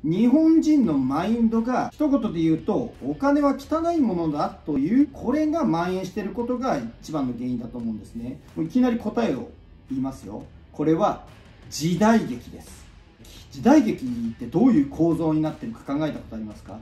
日本人のマインドが一言で言うとお金は汚いものだという、これが蔓延していることが一番の原因だと思うんですね。もういきなり答えを言いますよ。これは時代劇です。時代劇ってどういう構造になっているか考えたことありますか？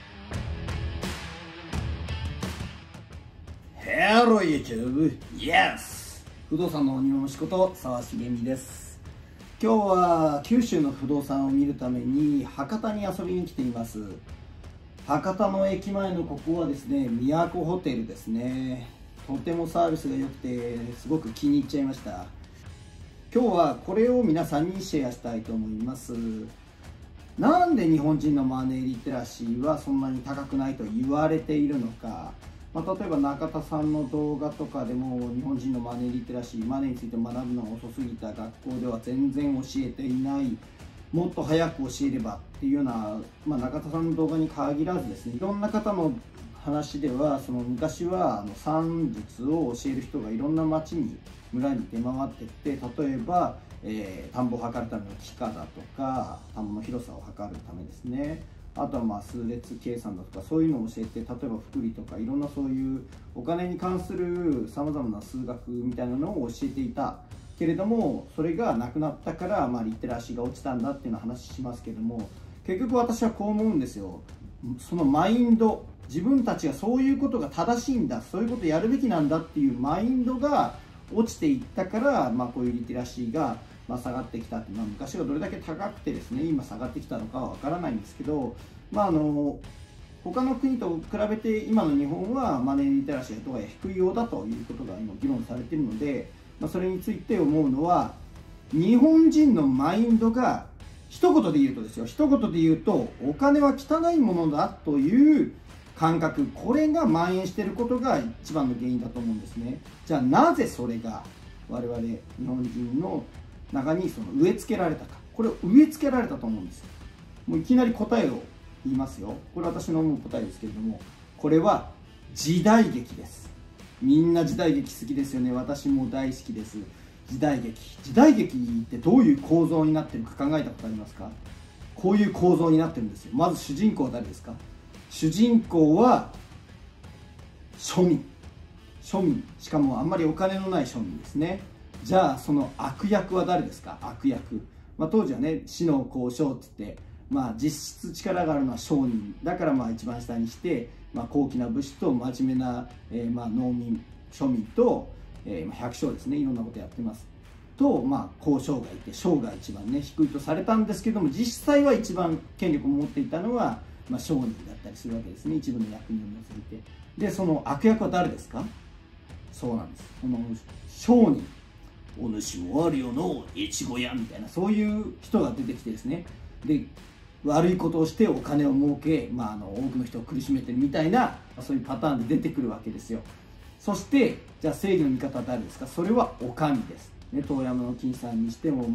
Hello YouTube! Yes! 不動産の鬼の仕事、沢重美です。今日は九州の不動産を見るために博多に遊びに来ています。博多の駅前のここはですね、都ホテルですね。とてもサービスが良くてすごく気に入っちゃいました。今日はこれを皆さんにシェアしたいと思います。なんで日本人のマネーリテラシーはそんなに高くないと言われているのか。例えば中田さんの動画とかでも日本人のマネーリテラシー、マネーについて学ぶのが遅すぎた、学校では全然教えていない、もっと早く教えればっていうような、中田さんの動画に限らずですね、いろんな方の話では、昔は算術を教える人がいろんな町に村に出回ってって、例えば、田んぼを測るための幾何だとか、田んぼの広さを測るためですね、あとは数列計算だとか、そういうのを教えて、例えば複利とかいろんなそういうお金に関するさまざまな数学みたいなのを教えていたけれども、それがなくなったから、リテラシーが落ちたんだっていうの話しますけども、結局私はこう思うんですよ。そのマインド、自分たちがそういうことが正しいんだ、そういうことをやるべきなんだっていうマインドが落ちていったから、こういうリテラシーが下がってきたって、昔はどれだけ高くてですね、今下がってきたのかは分からないんですけど、他の国と比べて今の日本はマネーリテラシーがどうやら低いようだということが今議論されているので、それについて思うのは、日本人のマインドが一言で言うとですよ、一言で言うとお金は汚いものだという感覚、これが蔓延していることが一番の原因だと思うんですね。じゃあなぜそれが我々日本人の中に植え付けられたか、これを植え付けられたと思うんですよ。もういきなり答えを言いますよ。これ私の思う答えですけれども、これは時代劇です。みんな時代劇好きですよね。私も大好きです。時代劇。時代劇ってどういう構造になってるか考えたことありますか？こういう構造になってるんですよ。まず主人公は誰ですか？主人公は庶民。庶民。しかもあんまりお金のない庶民ですね。じゃあその悪役は誰ですか？悪役。当時はね、死の交渉って言って、実質力があるのは商人だから、一番下にして、高貴な武士と真面目な、農民庶民と、百姓ですね、いろんなことやってますと、交渉がいて、商が一番ね低いとされたんですけども、実際は一番権力を持っていたのは、商人だったりするわけですね。一部の役人を除いて。でその悪役は誰ですか？そうなんです、この商人。お主もあるよの越後屋みたいな、そういう人が出てきてですね、で悪いことをしてお金を儲け、多くの人を苦しめてるみたいな、そういうパターンで出てくるわけですよ。そしてじゃあ正義の味方は誰ですか？それはお上です、ね、遠山の金さんにしても、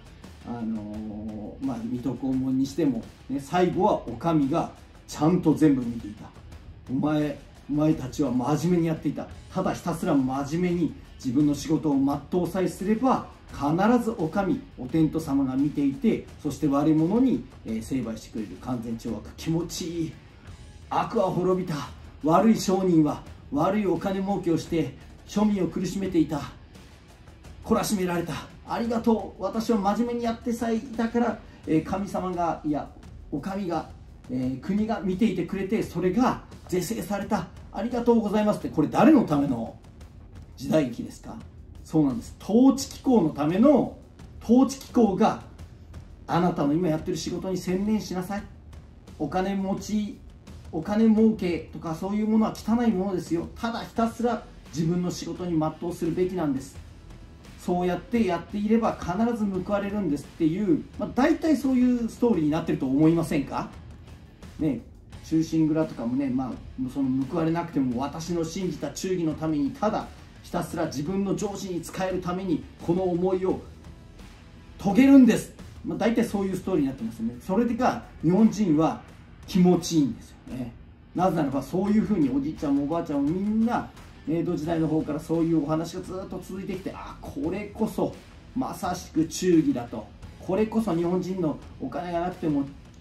水戸黄門にしても、ね、最後はお上がちゃんと全部見ていた。お前たちは真面目にやっていた。ただひたすら真面目に自分の仕事を全うさえすれば、必ずお上、お天道様が見ていて、そして悪い者に成敗してくれる完全懲悪。気持ちいい。悪は滅びた。悪い商人は悪いお金儲けをして庶民を苦しめていた。懲らしめられた。ありがとう。私は真面目にやってさえいたから、神様が、いやお上が、国が見ていてくれて、それが是正された。ありがとうございますって、これ誰のための時代劇ですか？そうなんです。統治機構のための、統治機構があなたの今やってる仕事に専念しなさい。お金持ち、お金儲けとかそういうものは汚いものですよ。ただひたすら自分の仕事に全うするべきなんです。そうやってやっていれば必ず報われるんですっていう、大体そういうストーリーになってると思いませんかね。忠臣蔵とかもね、その報われなくても私の信じた忠義のために、ただひたすら自分の上司に仕えるためにこの思いを遂げるんです、大体そういうストーリーになってますよね。それが日本人は気持ちいいんですよね。なぜならばそういうふうにおじいちゃんもおばあちゃんもみんな明治時代の方からそういうお話がずっと続いてきて、これこそまさしく忠義だと、これこそ日本人のお金がなくても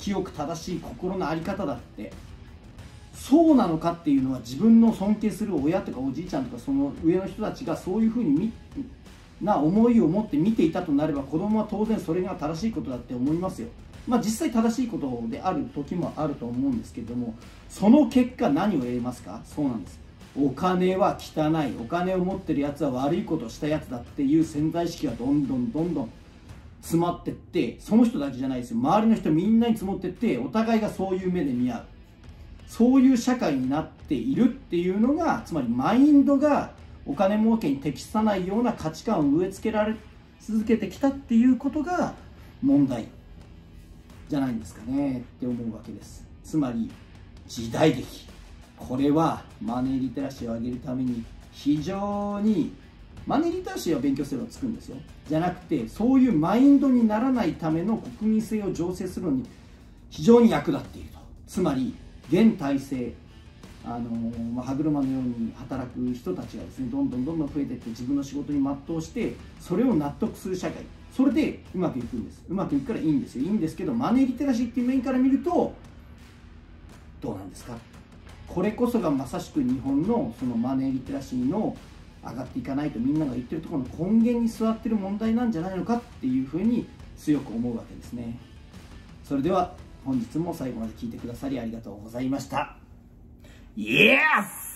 清く正しい心の在り方だって、そうなのかっていうのは、自分の尊敬する親とかおじいちゃんとかその上の人たちがそういうふうにな思いを持って見ていたとなれば、子供は当然それが正しいことだって思いますよ。実際正しいことである時もあると思うんですけれども、その結果何を得ますか？そうなんです。お金は汚い、お金を持ってるやつは悪いことをしたやつだっていう潜在意識がどんどん詰まってって、その人だけじゃないですよ、周りの人みんなに積もってって、お互いがそういう目で見合う、そういう社会になっているっていうのが、つまりマインドがお金儲けに適さないような価値観を植え付けられ続けてきたっていうことが問題じゃないんですかねって思うわけです。つまり時代劇、これはマネーリテラシーを上げるために非常に、マネーリテラシーは勉強すればつくんですよ、じゃなくて、そういうマインドにならないための国民性を醸成するのに非常に役立っていると。つまり現体制、歯車のように働く人たちがですね、どんどん増えていって、自分の仕事に全うしてそれを納得する社会、それでうまくいくんです。うまくいくからいいんですよ。いいんですけど、マネーリテラシーっていう面から見るとどうなんですか。これこそがまさしく日本のそのマネーリテラシーの上がっていかないとみんなが言ってるところの根源に座ってる問題なんじゃないのかっていうふうに強く思うわけですね。それでは本日も最後まで聞いてくださりありがとうございました。イエス